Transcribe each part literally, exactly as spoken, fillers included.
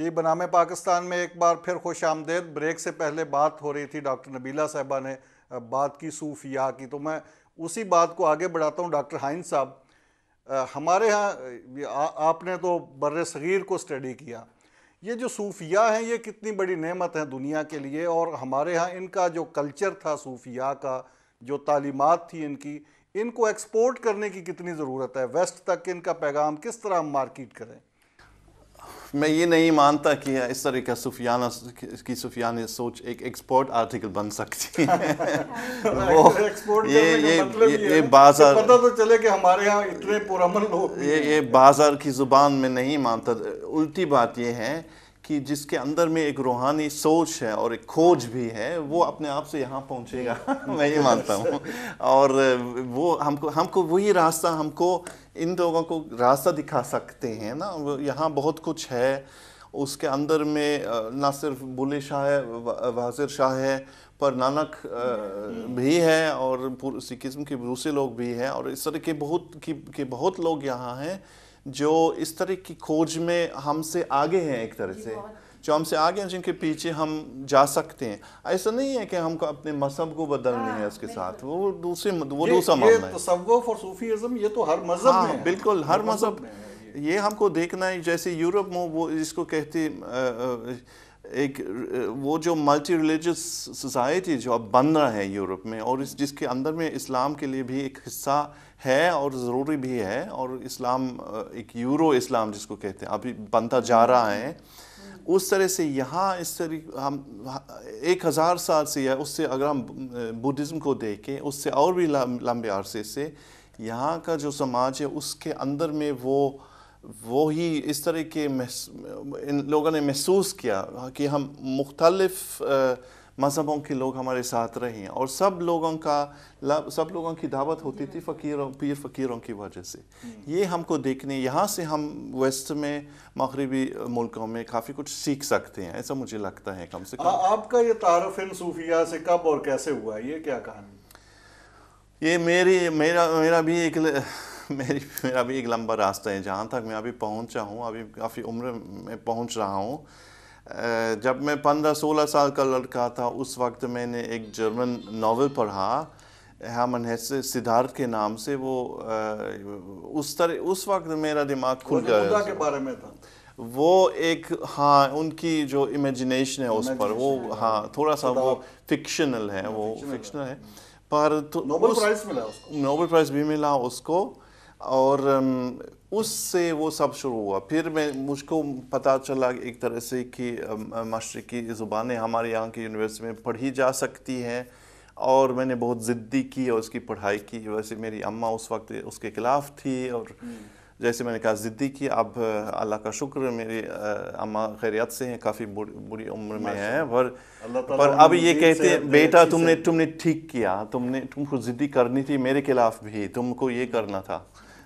جی بنام پاکستان میں ایک بار پھر خوش آمدید. بریک سے پہلے بات ہو رہی تھی، ڈاکٹر نبیلہ صاحبہ نے بات کی صوفیاء کی، تو میں اسی بات کو آگے بڑھاتا ہوں. ڈاکٹر ہائنز صاحب، ہمارے ہاں آپ نے تو بر صغیر کو اسٹڈی کیا، یہ جو صوفیاء ہیں یہ کتنی بڑی نعمت ہیں دنیا کے لیے، اور ہمارے ہاں ان کا جو کلچر تھا صوفیاء کا، جو تعلیمات تھی ان کی، ان کو ایکسپورٹ کرنے کی کتنی ضرورت ہے؟ ویسٹ تک ان کا پیغام کس طرح ہم مارکیٹ کریں؟ میں یہ نہیں مانتا کہ اس طرح کا صوفیانہ کی صوفیانہ سوچ ایک ایکسپورٹ آرٹیکل بن سکتی ہے. وہ یہ بازار پتہ تو چلے کہ ہمارے ہاں اتنے پرامن لوگ، یہ بازار کی زبان میں نہیں مانتا. الٹی بات یہ ہے کہ جس کے اندر میں ایک روحانی سوچ ہے اور ایک کھوج بھی ہے، وہ اپنے آپ سے یہاں پہنچے گا. میں یہ مانتا ہوں. اور وہ ہم کو ہم کو وہی راستہ، ہم کو ان لوگوں کو راستہ دکھا سکتے ہیں نا. یہاں بہت کچھ ہے اس کے اندر میں، نہ صرف بلے شاہ ہے، واضر شاہ ہے، پر نانک بھی ہے، اور سکھ ازم کے دوسرے لوگ بھی ہیں، اور اس طرح کے بہت کے بہت لوگ یہاں ہیں جو اس طرح کی کھوج میں ہم سے آگے ہیں، ایک طرح سے جو ہم سے آگے ہیں، جن کے پیچھے ہم جا سکتے ہیں. ایسا نہیں ہے کہ ہم کو اپنے مذہب کو بدلنی ہے اس کے ساتھ، وہ دوسرے وہ دوسرا معاملہ ہے. یہ تصوف اور صوفیزم یہ تو ہر مذہب میں ہے. بالکل ہر مذہب. یہ ہم کو دیکھنا ہے جیسے یورپ میں وہ جس کو کہتے ایک وہ جو ملٹی ریلیجس سوسائٹی جو اب بن رہا ہے یورپ میں، اور اس جس کے اندر میں اسلام کے لیے بھی ایک حصہ ہے اور ضروری بھی ہے، اور اسلام ایک یورو اسلام جس کو کہتے ہیں ابھی بنتا جا رہا ہے. اس طرح سے یہاں اس طرح ہم ایک ہزار سال سے یا اس سے اگر ہم بدھزم کو دیکھیں، اس سے اور بھی لمبے عرصے سے یہاں کا جو سماج ہے اس کے اندر میں وہ وہی اس طرح کے ان لوگوں نے محسوس کیا کہ ہم مختلف مذہبوں کے لوگ ہمارے ساتھ رہے ہیں، اور سب لوگوں کا سب لوگوں کی دعوت ہوتی تھی فقیروں پیر فقیروں کی وجہ سے. یہ ہم کو دیکھنے، یہاں سے ہم ویسٹ میں مغربی ملکوں میں کافی کچھ سیکھ سکتے ہیں، ایسا مجھے لگتا ہے. کم سے کم آپ کا یہ تعارف ان صوفیاء سے کب اور کیسے ہوا، یہ کیا کہانی؟ یہ میری میرا میرا بھی ایک میری میرا بھی ایک لمبا راستہ ہے. جہاں تک میں ابھی پہنچا ہوں، ابھی کافی عمر میں پہنچ رہا ہوں. جب میں پندرہ سولہ سال کا لڑکا تھا، اس وقت میں نے ایک جرمن ناول پڑھا ہیرمن ہیسے، سدھارتھ کے نام سے. وہ اس طرح اس وقت میرا دماغ کھل گیا. خدا کے بارے میں تھا وہ ایک، ہاں ان کی جو امیجنیشن ہے اس پر، وہ ہاں تھوڑا سا وہ فکشنل ہے، وہ فکشنل ہے. پر نوبل پرائز ملا اس کو، نوبل پرائز بھی ملا اس کو. اور اس سے وہ سب شروع ہوا. پھر میں مجھ کو پتہ چلا ایک طرح سے کہ مشرقی زبانیں ہمارے یہاں کی یونیورسٹی میں پڑھی جا سکتی ہیں، اور میں نے بہت ضدی کی اور اس کی پڑھائی کی. ویسے میری اماں اس وقت اس کے خلاف تھی، اور جیسے میں نے کہا ضدی کی. اب اللہ کا شکر میری اماں خیریت سے ہیں، کافی بڑی عمر میں ہیں، پر پر اب یہ کہتے ہیں بیٹا تم نے تم نے ٹھیک کیا، تم نے تم کو ضدی کرنی تھی میرے خلاف بھی، تم کو یہ کرنا تھا.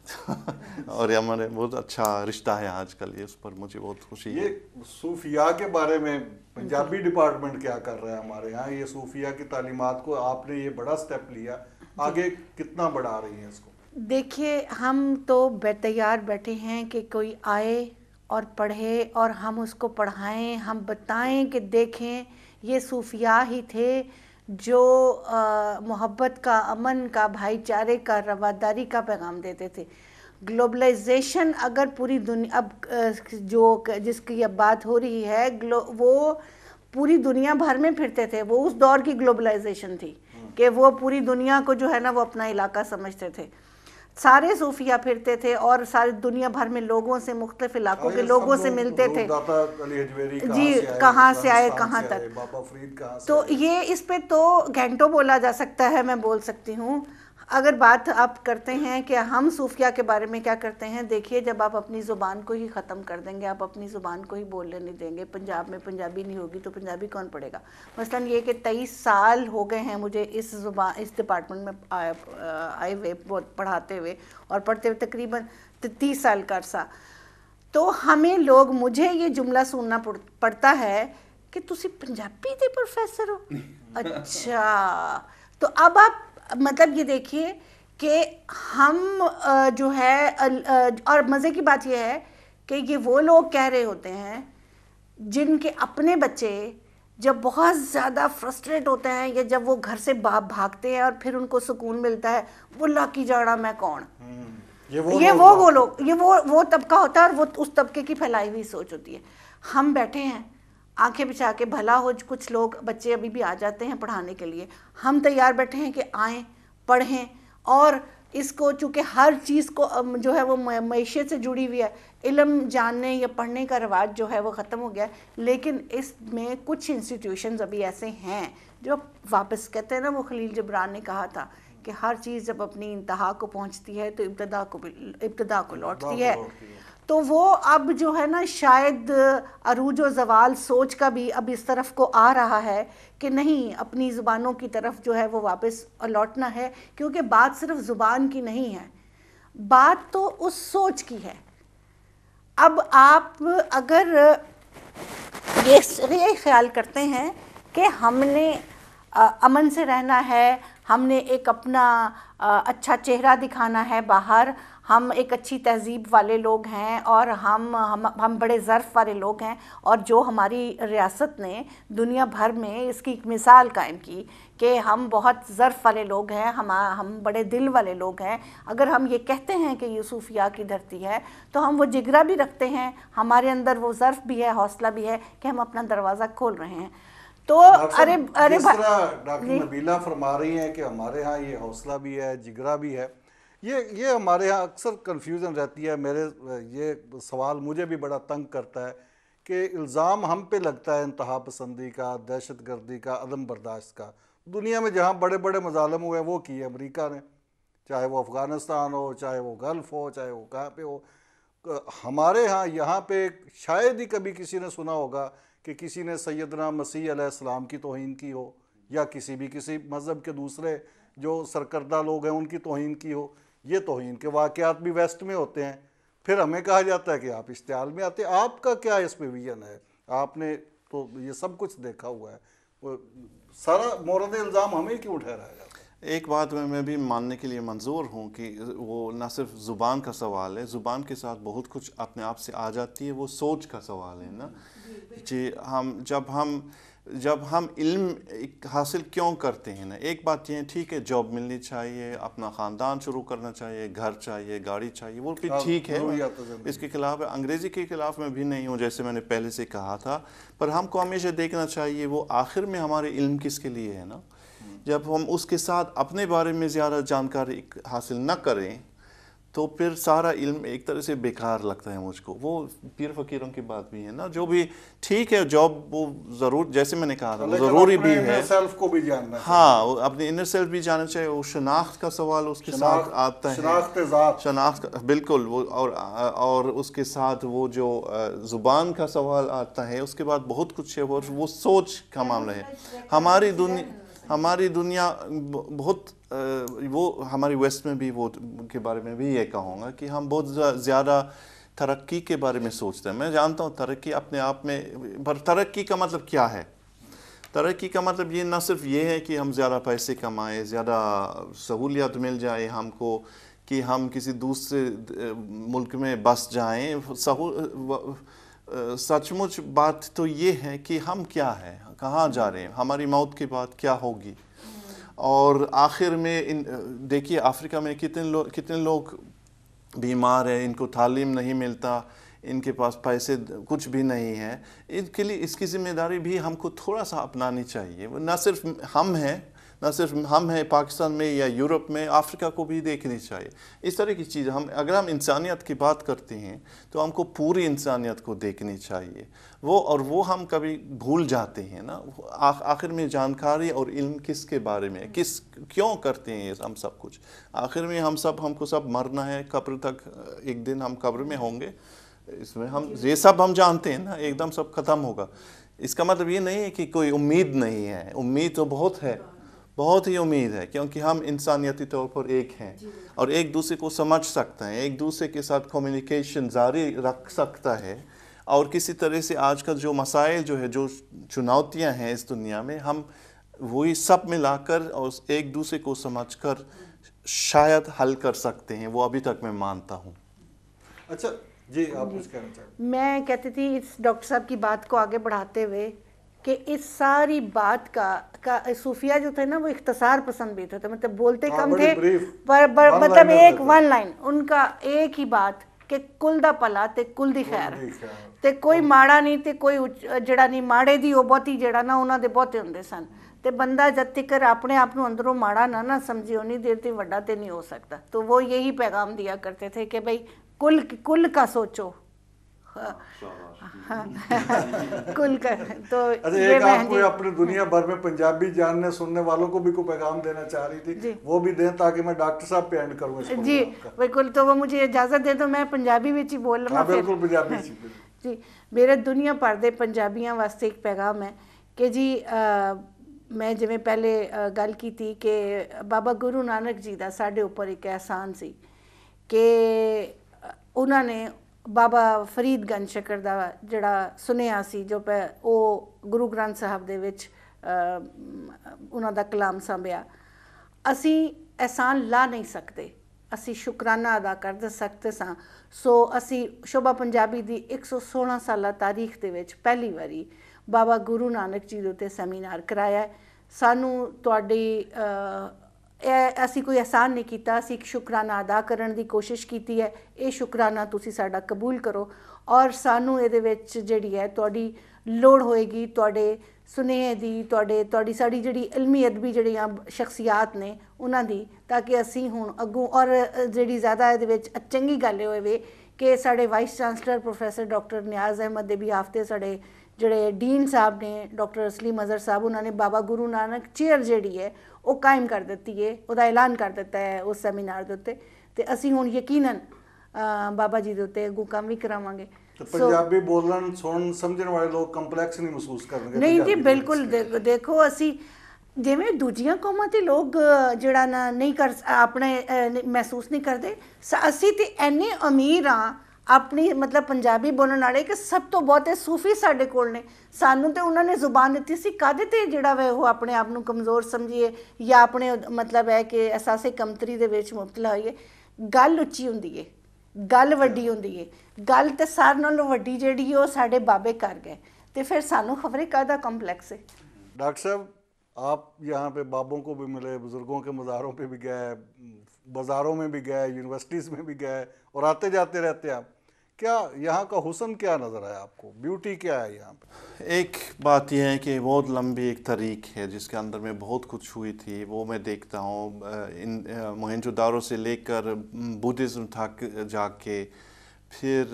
اور ہمارے بہت اچھا رشتہ ہے آج کل، اس پر مجھے بہت خوشی ہے. یہ صوفیاء کے بارے میں پنجابی ڈپارٹمنٹ کیا کر رہا ہے ہمارے یہاں؟ یہ صوفیاء کی تعلیمات کو آپ نے یہ بڑا سٹیپ لیا، آگے کتنا بڑھا رہی ہیں اس کو؟ دیکھیے ہم تو بے تیار بیٹھے ہیں کہ کوئی آئے اور پڑھے اور ہم اس کو پڑھائیں، ہم بتائیں کہ دیکھیں یہ صوفیاء ہی تھے جو محبت کا، امن کا، بھائی چارے کا، رواداری کا پیغام دیتے تھے. گلوبلائزیشن اگر پوری دنیا اب جو جس کی اب بات ہو رہی ہے، وہ پوری دنیا بھر میں پھرتے تھے. وہ اس دور کی گلوبلائزیشن تھی کہ وہ پوری دنیا کو جو ہے نا وہ اپنا علاقہ سمجھتے تھے. سارے صوفیاء پھرتے تھے اور ساری دنیا بھر میں لوگوں سے، مختلف علاقوں کے لوگوں سے ملتے تھے. جی کہاں سے آئے کہاں تک. تو یہ اس پہ تو گھنٹوں بولا جا سکتا ہے، میں بول سکتی ہوں. اگر بات آپ کرتے ہیں کہ ہم صوفیاء کے بارے میں کیا کرتے ہیں، دیکھیے جب آپ اپنی زبان کو ہی ختم کر دیں گے، آپ اپنی زبان کو ہی بولنے نہیں دیں گے، پنجاب میں پنجابی نہیں ہوگی تو پنجابی کون پڑھے گا؟ مثلاً یہ کہ تیئیس سال ہو گئے ہیں مجھے اس زبان اس ڈپارٹمنٹ میں آئے ہوئے پڑھاتے ہوئے، اور پڑھتے ہوئے تقریباً تیس سال کا عرصہ. تو ہمیں لوگ، مجھے یہ جملہ سننا پڑتا ہے کہ تسی پنجابی دے پروفیسر ہو. اچھا، تو اب آپ مطلب یہ دیکھیے کہ ہم جو ہے، اور مزے کی بات یہ ہے کہ یہ وہ لوگ کہہ رہے ہوتے ہیں جن کے اپنے بچے جب بہت زیادہ فرسٹریٹ ہوتے ہیں یا جب وہ گھر سے بھاگتے ہیں اور پھر ان کو سکون ملتا ہے، وہ لاکی جاڑا میں کون، یہ وہ وہ لوگ یہ وہ وہ طبقہ ہوتا ہے اور وہ اس طبقے کی پھیلائی ہوئی سوچ ہوتی ہے. ہم بیٹھے ہیں آنکھیں بچھا کے، بھلا ہو کچھ لوگ بچے ابھی بھی آ جاتے ہیں پڑھانے کے لیے، ہم تیار بیٹھے ہیں کہ آئیں پڑھیں. اور اس کو چونکہ ہر چیز کو جو ہے وہ معیشت سے جڑی ہوئی ہے، علم جاننے یا پڑھنے کا رواج جو ہے وہ ختم ہو گیا ہے. لیکن اس میں کچھ انسٹیٹیوشنز ابھی ایسے ہیں جو واپس کہتے ہیں نا، وہ خلیل جبران نے کہا تھا کہ ہر چیز جب اپنی انتہا کو پہنچتی ہے تو ابتدا کو ابتدا کو لوٹتی ہے. تو وہ اب جو ہے نا شاید عروج و زوال سوچ کا بھی اب اس طرف کو آ رہا ہے کہ نہیں، اپنی زبانوں کی طرف جو ہے وہ واپس لوٹنا ہے. کیونکہ بات صرف زبان کی نہیں ہے، بات تو اس سوچ کی ہے. اب آپ اگر یہ خیال کرتے ہیں کہ ہم نے امن سے رہنا ہے، ہم نے ایک اپنا اچھا چہرہ دکھانا ہے باہر، ہم ایک اچھی تہذیب والے لوگ ہیں اور ہم ہم ہم بڑے ظرف والے لوگ ہیں، اور جو ہماری ریاست نے دنیا بھر میں اس کی ایک مثال قائم کی کہ ہم بہت ظرف والے لوگ ہیں، ہم ہم بڑے دل والے لوگ ہیں. اگر ہم یہ کہتے ہیں کہ یہ صوفیاء کی دھرتی ہے تو ہم وہ جگرا بھی رکھتے ہیں، ہمارے اندر وہ ظرف بھی ہے، حوصلہ بھی ہے کہ ہم اپنا دروازہ کھول رہے ہیں. تو ارے ارے جس طرح ڈاکٹر نبیلہ فرما رہی ہیں کہ ہمارے ہاں یہ حوصلہ بھی ہے، جگرا بھی ہے، یہ یہ ہمارے ہاں اکثر کنفیوژن رہتی ہے. میرے یہ سوال مجھے بھی بڑا تنگ کرتا ہے کہ الزام ہم پہ لگتا ہے انتہا پسندی کا، دہشت گردی کا، عدم برداشت کا. دنیا میں جہاں بڑے بڑے مظالم ہوئے وہ کیے امریکہ نے، چاہے وہ افغانستان ہو، چاہے وہ گلف ہو، چاہے وہ کہاں پہ ہو. ہمارے ہاں یہاں پہ شاید ہی کبھی کسی نے سنا ہوگا کہ کسی نے سیدنا مسیح علیہ السلام کی توہین کی ہو، یا کسی بھی کسی مذہب کے دوسرے جو سرکردہ لوگ ہیں ان کی توہین کی ہو. یہ توہین کے واقعات بھی ویسٹ میں ہوتے ہیں. پھر ہمیں کہا جاتا ہے کہ آپ اشتعال میں آتے. آپ کا کیا اس پہ ویژن ہے؟ آپ نے تو یہ سب کچھ دیکھا ہوا ہے، سارا مورد الزام ہمیں کیوں ٹھہرایا جاتا ہے؟ ایک بات میں بھی ماننے کے لیے منظور ہوں کہ وہ نہ صرف زبان کا سوال ہے، زبان کے ساتھ بہت کچھ اپنے آپ سے آ جاتی ہے، وہ سوچ کا سوال ہے نا. جی ہم جب ہم جب ہم علم حاصل کیوں کرتے ہیں نا، ایک بات یہ ٹھیک ہے جاب ملنی چاہیے، اپنا خاندان شروع کرنا چاہیے، گھر چاہیے، گاڑی چاہیے، وہ بھی ٹھیک ہے، اس کے خلاف انگریزی کے خلاف میں بھی نہیں ہوں جیسے میں نے پہلے سے کہا تھا. پر ہم کو ہمیشہ دیکھنا چاہیے وہ آخر میں ہمارے علم کس کے لیے ہے نا. جب ہم اس کے ساتھ اپنے بارے میں زیادہ جانکاری حاصل نہ کریں تو پھر سارا علم ایک طرح سے بیکار لگتا ہے مجھ کو. وہ پیر فقیروں کی بات بھی ہے نا، جو بھی ٹھیک ہے جاب وہ ضرور جیسے میں نے کہا تھا وہ ضروری بھی ہے، سیلف کو بھی جاننا، ہاں اپنے انر سیلف بھی جاننا چاہیے. وہ شناخت کا سوال اس کے ساتھ آتا ہے، شناخت ذات، شناخت بالکل وہ، اور اور اس کے ساتھ وہ جو زبان کا سوال آتا ہے. اس کے بعد بہت کچھ ہے، وہ سوچ کا معاملہ ہے. ہماری دنیا ہماری دنیا بہت وہ ہماری ویسٹ میں بھی وہ کے بارے میں بھی یہ کہوں گا کہ ہم بہت زیادہ ترقی کے بارے میں سوچتے ہیں. میں جانتا ہوں ترقی اپنے آپ میں، پر ترقی کا مطلب کیا ہے؟ ترقی کا مطلب یہ نہ صرف یہ ہے کہ ہم زیادہ پیسے کمائیں، زیادہ سہولیات مل جائے ہم کو، کہ ہم کسی دوسرے ملک میں بس جائیں. سچ مچ بات تو یہ ہے کہ ہم کیا ہے، کہاں جا رہے ہیں، ہماری موت کے بعد کیا ہوگی. اور آخر میں دیکھیے افریقہ میں کتنے لوگ کتنے لوگ بیمار ہیں، ان کو تعلیم نہیں ملتا، ان کے پاس پیسے کچھ بھی نہیں ہے. ان کے لیے اس کی ذمہ داری بھی ہم کو تھوڑا سا اپنانی چاہیے. نہ صرف ہم ہیں نہ صرف ہم ہیں پاکستان میں یا یورپ میں، افریقہ کو بھی دیکھنی چاہیے. اس طرح کی چیز ہم اگر ہم انسانیت کی بات کرتے ہیں تو ہم کو پوری انسانیت کو دیکھنی چاہیے. وہ اور وہ ہم کبھی بھول جاتے ہیں نا. آخر میں جانکاری اور علم کس کے بارے میں، کس کیوں کرتے ہیں ہم سب کچھ. آخر میں ہم سب ہم کو سب مرنا ہے، قبر تک ایک دن ہم قبر میں ہوں گے. اس میں ہم یہ سب ہم جانتے ہیں نا، ایک دم سب ختم ہوگا. اس کا مطلب یہ نہیں ہے کہ کوئی امید نہیں ہے، امید تو بہت ہے، بہت ہی امید ہے، کیونکہ ہم انسانیتی طور پر ایک ہیں اور ایک دوسرے کو سمجھ سکتے ہیں، ایک دوسرے کے ساتھ کمیونیکیشن جاری رکھ سکتا ہے. اور کسی طرح سے آج کل جو مسائل جو ہے، جو چنوتیاں ہیں اس دنیا میں، ہم وہی سب ملا کر اور ایک دوسرے کو سمجھ کر شاید حل کر سکتے ہیں. وہ ابھی تک میں مانتا ہوں. اچھا جی آپ کچھ کہنا چاہیں؟ میں کہتی تھی اس ڈاکٹر صاحب کی بات کو آگے بڑھاتے ہوئے کہ اس ساری بات کا کا صوفیہ جو تھے نا وہ اختصار پسند بھی تھے، مطلب بولتے کم تھے پر مطلب ایک ون لائن ان کا ایک ہی بات کہ کل دا پلا تے کل دی خیر تے کوئی ماڑا نہیں تے کوئی جڑا نہیں ماڑے دی وہ بہتی جڑا نا انہاں دے بہتے ہوندے سن تے بندہ جد تک اپنے آپ اندروں ماڑا نہ نہ سمجھے انہی دیر تے وڈا تے نہیں ہو سکتا. تو وہ یہی پیغام دیا کرتے تھے کہ بھئی کل کل کا سوچو، کل کا. تو ایک آپ کو اپنے دنیا بھر میں پنجابی جاننے سننے والوں کو بھی کوئی پیغام دینا چاہ رہی تھی، وہ بھی دیں تاکہ میں ڈاکٹر صاحب پہ اینڈ کروں اس پروگرام کا. جی بالکل، تو وہ مجھے اجازت دے دو میں پنجابی وچ ہی بول رہا. بالکل پنجابی جی میرے دنیا بھر دے پنجابیاں واسطے ایک پیغام ہے کہ جی میں جویں پہلے گل کی تھی کہ بابا گرو نانک جی دا ساڈے اوپر ایک احسان سی کہ انہاں نے بابا فرید گنج شکر دا جڑا سنیا سی جو پہ او گرو گرنتھ صاحب دے وچ انہاں دا کلام سنبھیا. اسی احسان لا نہیں سکتے، اسی شکرانہ ادا کر سکتے ساں. سو اسی شوبھا پنجابی دی ایک سو سولہ سالہ تاریخ دے وچ پہلی واری بابا گرو نانک جی دے تے سیمینار کرایا ہے. سانو تواڈی اسی کوئی احسان نہیں کیتا، اسی ایک شکرانہ ادا کرن دی کوشش کیتی ہے. اے شکرانہ تسی ساڈا قبول کرو اور سانو اے دے وچ جڑی ہے تواڈی لوڑ ہوئے گی تواڈے سنیے دی، تواڈے تواڈی ساڈی جڑی علمی ادبی جڑیاں شخصیات نے انہاں دی، تاکہ اسی ہن اگوں اور جڑی زیادہ اے دے وچ چنگی گل ہوئے کہ ساڈے vice chancellor professor doctor Niaz Ahmad دے بھی ہفتے ساڈے جڑے ڈین صاحب نے ڈاکٹر اسلم اظہر صاحب انہوں نے بابا گرو نانک چیئر جیڑی ہے وہ قائم کر دیتی ہے، وہ اعلان کر دیتا ہے اس سیمینار دے اوتے. تے اسی ہن یقیناً بابا جی دے اوتے اگوں کام بھی کراواں گے. پنجابی بولن سن سمجھن والے لوگ کمپلیکس نہیں محسوس کرنگے؟ نہیں جی بالکل. دیکھو اسی جویں دوجیاں قوماں تے لوگ جڑا نا نہیں کر اپنے محسوس نہیں کرتے، اسی تے اینے امیر ہاں اپنی مطلب پنجابی بولن والے کہ سب تو بہتے صوفی ساڈے کول نے. سانوں تے انہوں نے زبان دیتی سی کدے تے جڑا وے وہ اپنے آپ نو کمزور سمجھیے یا اپنے مطلب ہے کہ احساس کمتری دے وچ مبتلا ہوئیے. گل اچھی ہوندی ہے، گل وڈی ہوندی ہے. گل تے سارے نالوں وڈی جیڑی ہے وہ ساڈے بابے کر گئے تے پھر سانوں خبریں کاہدا کمپلیکس ہے. ڈاکٹر صاحب آپ یہاں پہ بابوں کو بھی ملے، بزرگوں کے مزاروں پہ بھی گئے، بازاروں میں بھی گئے، یونیورسٹیز میں بھی گئے اور آتے جاتے رہتے ہیں آپ. کیا یہاں کا حسن کیا نظر آیا آپ کو؟ بیوٹی کیا ہے یہاں پہ؟ ایک بات یہ ہے کہ بہت لمبی ایک تاریخ ہے جس کے اندر میں بہت کچھ ہوئی تھی، وہ میں دیکھتا ہوں. ان موہنجو دارو سے لے کر بدھزم تک جا کے پھر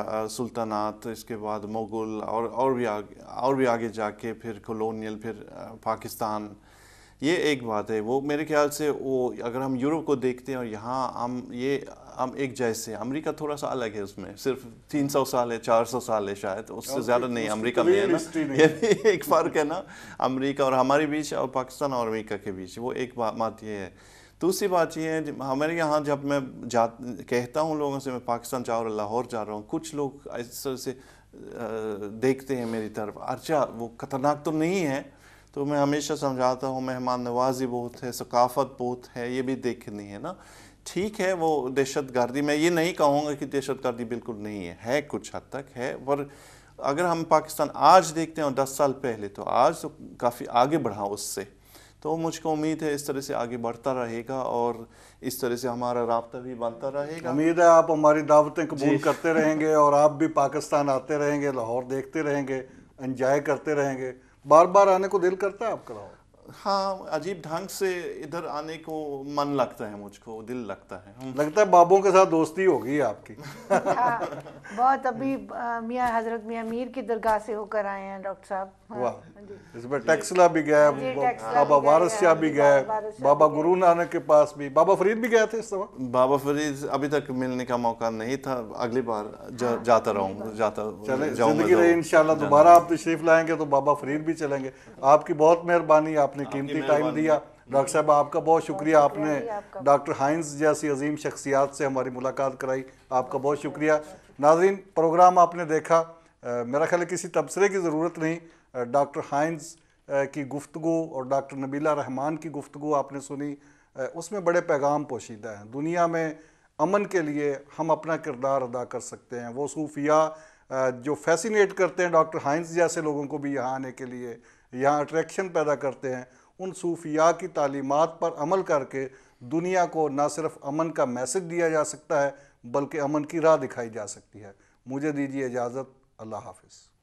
سلطنات، اس کے بعد مغل اور اور بھی آگے اور بھی آگے جا کے پھر کولونیل، پھر پاکستان. یہ ایک بات ہے. وہ میرے خیال سے وہ اگر ہم یورپ کو دیکھتے ہیں اور یہاں ہم یہ ہم ایک جیسے، امریکہ تھوڑا سا الگ ہے، اس میں صرف تین سو سال ہے، چار سو سال ہے شاید، اس سے زیادہ نہیں امریکہ میں ہے نا. یہ ایک فرق ہے نا امریکہ اور ہمارے بیچ اور پاکستان اور امریکہ کے بیچ. وہ ایک بات یہ ہے. دوسری بات یہ ہے ہمارے یہاں جب میں جا کہتا ہوں لوگوں سے میں پاکستان جا رہا ہوں، لاہور جا رہا ہوں، کچھ لوگ اس طرح سے دیکھتے ہیں میری طرف، اچھا وہ خطرناک تو نہیں ہے. تو میں ہمیشہ سمجھاتا ہوں مہمان نوازی بہت ہے، ثقافت بہت ہے، یہ بھی دیکھنی ہے نا. ٹھیک ہے وہ دہشت گردی، میں یہ نہیں کہوں گا کہ دہشت گردی بالکل نہیں ہے، ہے کچھ حد تک ہے. پر اگر ہم پاکستان آج دیکھتے ہیں اور دس سال پہلے، تو آج تو کافی آگے بڑھا اس سے. تو مجھ کو امید ہے اس طرح سے آگے بڑھتا رہے گا اور اس طرح سے ہمارا رابطہ بھی بنتا رہے گا. امید ہے آپ ہماری دعوتیں قبول کرتے رہیں گے اور آپ بھی پاکستان آتے رہیں گے، لاہور دیکھتے رہیں گے، انجوائے کرتے رہیں گے. بار بار آنے کو دل کرتا ہے آپ کا لاہور؟ ہاں، عجیب ڈھنگ سے ادھر آنے کو من لگتا ہے، مجھ کو دل لگتا ہے. لگتا ہے بابوں کے ساتھ دوستی ہوگی آپ کی. بہت. ابھی میاں حضرت میاں میر کی درگاہ سے ہو کر آئے ہیں ڈاکٹر صاحب. واہ، اس میں ٹیکسلا بھی گئے، بابا وارث شاہ بھی گئے، بابا گرو نانک کے پاس بھی، بابا فرید بھی گئے تھے اس وقت. بابا فرید ابھی تک ملنے کا موقع نہیں تھا، اگلی بار جاتا رہوں جاتا چلے زندگی رہی انشاءاللہ دوبارہ آپ تشریف لائیں گے تو بابا فرید بھی چلیں گے. آپ کی بہت مہربانی، آپ نے قیمتی ٹائم دیا. ڈاکٹر صاحب آپ کا بہت شکریہ، آپ نے ڈاکٹر ہائنز جیسی عظیم شخصیات سے ہماری ملاقات کرائی، آپ کا بہت شکریہ. ناظرین پروگرام آپ نے دیکھا، میرا خیال ہے کسی تبصرے کی ضرورت نہیں. ڈاکٹر ہائنز کی گفتگو اور ڈاکٹر نبیلہ رحمان کی گفتگو آپ نے سنی، اس میں بڑے پیغام پوشیدہ ہیں. دنیا میں امن کے لیے ہم اپنا کردار ادا کر سکتے ہیں. وہ صوفیاء جو فیسینیٹ کرتے ہیں ڈاکٹر ہائنز جیسے لوگوں کو بھی یہاں آنے کے لیے, یہاں اٹریکشن پیدا کرتے ہیں, ان صوفیاء کی تعلیمات پر عمل کر کے دنیا کو نہ صرف امن کا میسج دیا جا سکتا ہے بلکہ امن کی راہ دکھائی جا سکتی ہے. مجھے دیجیے اجازت. اللہ حافظ.